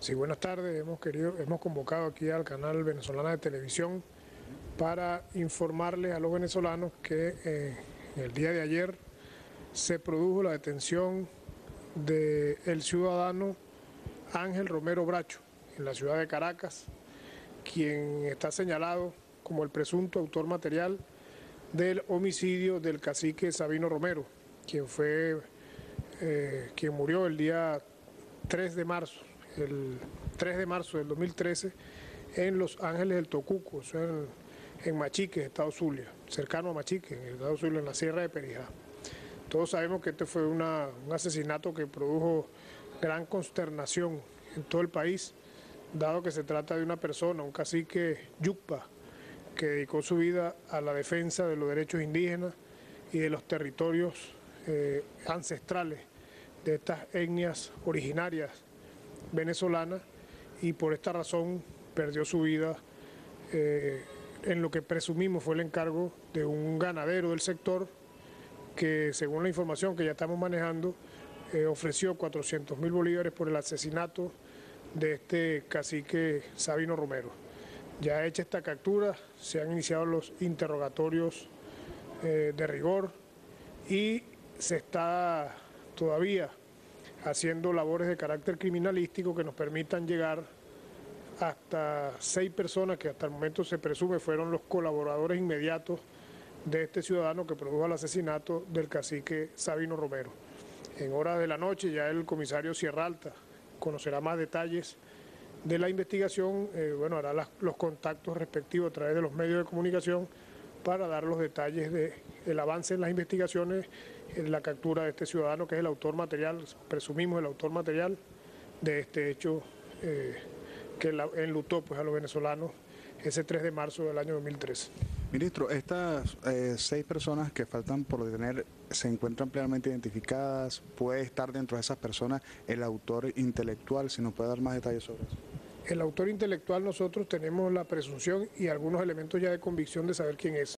Sí, buenas tardes. Hemos convocado aquí al canal venezolano de televisión para informarles a los venezolanos que el día de ayer se produjo la detención del ciudadano Ángel Romero Bracho en la ciudad de Caracas, quien está señalado como el presunto autor material del homicidio del cacique Sabino Romero, quien murió el día 3 de marzo, el 3 de marzo del 2013 en Los Ángeles del Tocuco, o sea, en Machique, estado Zulia, cercano a Machique, en el estado Zulia, en la Sierra de Perijá. Todos sabemos que este fue un asesinato que produjo gran consternación en todo el país, dado que se trata de una persona, un cacique yucpa, que dedicó su vida a la defensa de los derechos indígenas y de los territorios ancestrales de estas etnias originarias venezolanas, y por esta razón perdió su vida en lo que presumimos fue el encargo de un ganadero del sector que, según la información que ya estamos manejando, ofreció 400.000 bolívares por el asesinato de este cacique Sabino Romero. Ya hecha esta captura, se han iniciado los interrogatorios de rigor y se está todavía haciendo labores de carácter criminalístico que nos permitan llegar hasta 6 personas que hasta el momento se presume fueron los colaboradores inmediatos de este ciudadano que produjo el asesinato del cacique Sabino Romero. En horas de la noche ya el comisario Sierra Alta conocerá más detalles de la investigación, hará los contactos respectivos a través de los medios de comunicación para dar los detalles del avance en las investigaciones, en la captura de este ciudadano que es el autor material, presumimos el autor material de este hecho que enlutó pues, a los venezolanos ese 3 de marzo del año 2013. Ministro, estas 6 personas que faltan por detener se encuentran plenamente identificadas. ¿Puede estar dentro de esas personas el autor intelectual? Si nos puede dar más detalles sobre eso. El autor intelectual, nosotros tenemos la presunción y algunos elementos ya de convicción de saber quién es.